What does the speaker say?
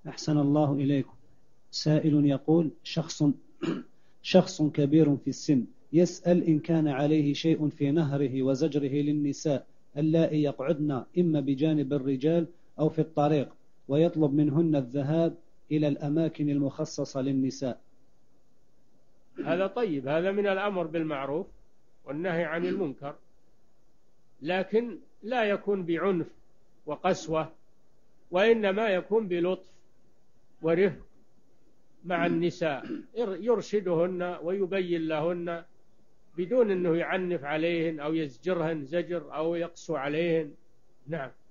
أحسن الله إليكم. سائل يقول: شخص كبير في السن يسأل إن كان عليه شيء في نهره وزجره للنساء اللائي يقعدن إما بجانب الرجال أو في الطريق، ويطلب منهن الذهاب إلى الأماكن المخصصة للنساء. هذا طيب، هذا من الأمر بالمعروف والنهي عن المنكر، لكن لا يكون بعنف وقسوة، وإنما يكون بلطف ورفق مع النساء، يرشدهن ويبين لهن بدون أنه يعنف عليهن أو يزجرهن زجر أو يقسو عليهن. نعم.